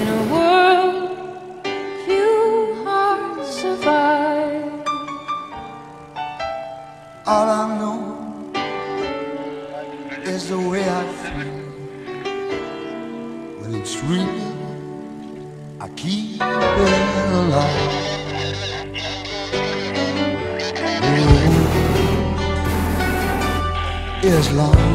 In a world few hearts survive. All I know is the way I feel when it's real. I keep it alive. The road is long.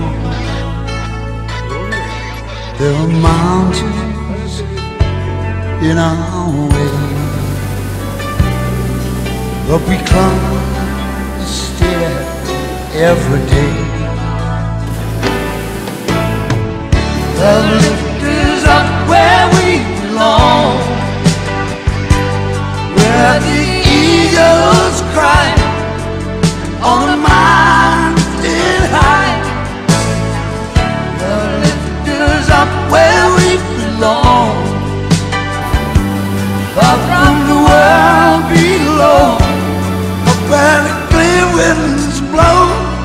There are mountains in our way, but we climb still every day. The lift is up where we belong, where the eagles cry on a mountain high. The lift is up where we belong, far from the world below, up where the clear winds blow.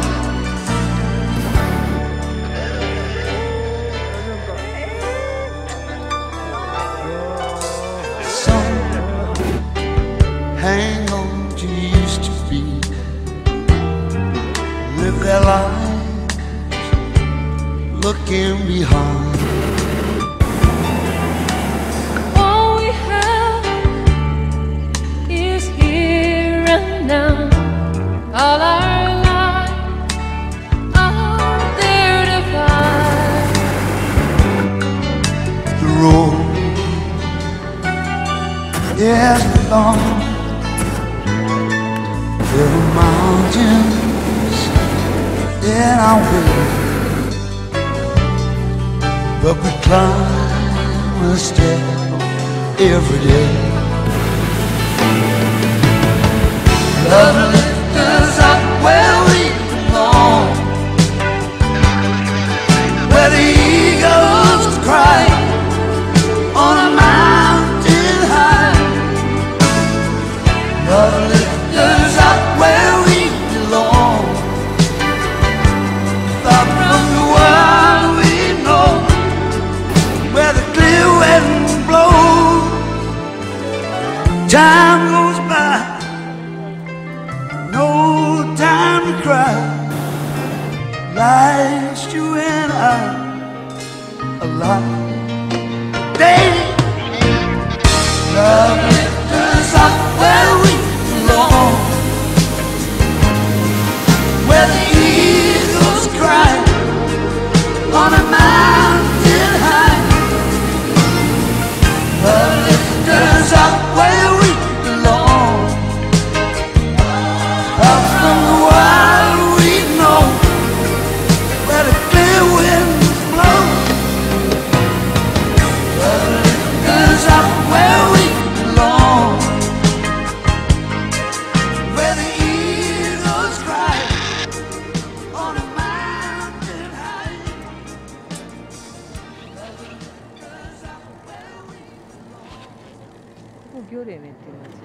Hang on to used to be, live their lives looking behind. All we have is here and now. All our lives are there to find. The road is long. There are mountains in our way, but we climb a step every day. Love lifts us up where we belong, where the eagles cry on a mountain high. Love lifts us up where we belong, far from the world we know, where the clear winds blow. Time goes by, no time to cry. Life's you and I alive. Daily, love lifts us up where we belong, where the eagles cry on a mountain high. Love lifts us up where we belong, up from the world we know, where the clear winds blow. Love lifts us up where we belong, where the eagles cry on a mountain high. 우겨래 멘트라지.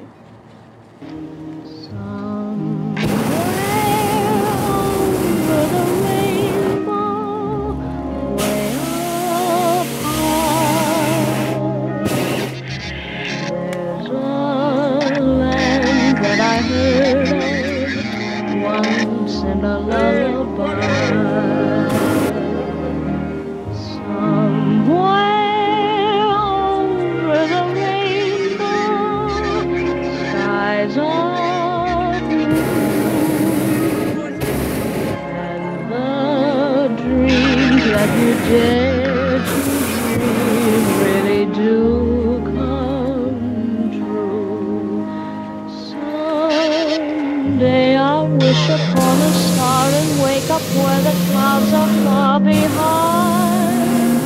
And a lullaby somewhere over the rainbow, skies are blue, and the dreams that you dare to dream really do come true. Someday I'll wish upon a star and wake up where the clouds are far behind,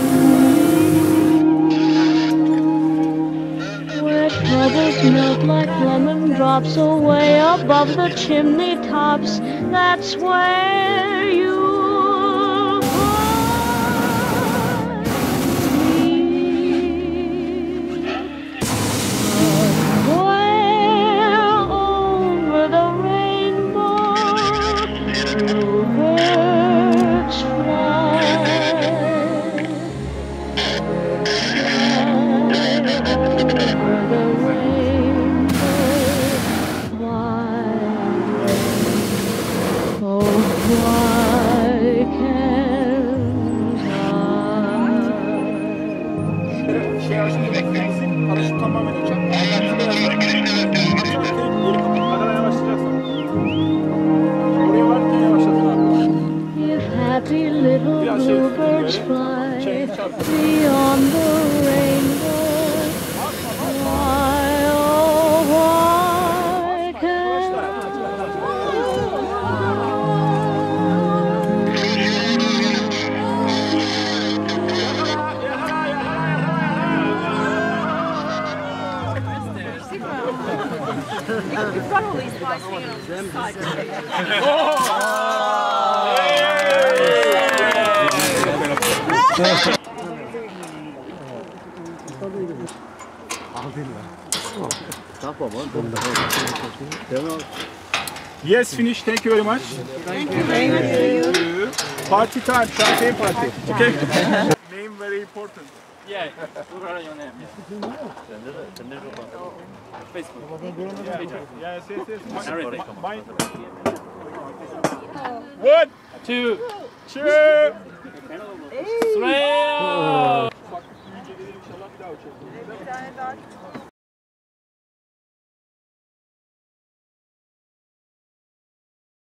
where troubles melt like lemon drops away above the chimney tops. That's where you'll find me. Somewhere over the rainbow, bluebirds fly. şey açtığında kırmızı paraşüt tamamen açar. Kırmızı beyazlar. Açarken geri kapat. Ne kadar yavaşlayacaksın. Oraya varken yavaşladın abi. If happy little Biraz şey bluebirds böyle, fly çarptı. beyond the rainbow, why, oh, why can't We've got all these guys hanging on the side. Yes, finish. Thank you very much. Thank you. Party time. Champagne party. Okay. Name very important. Yeah, what are your name? Facebook. Yes, yes, yes. Everything. Mine. 1, 2, 2. 3. Bak, inceleri inşallah bir daha uçalım.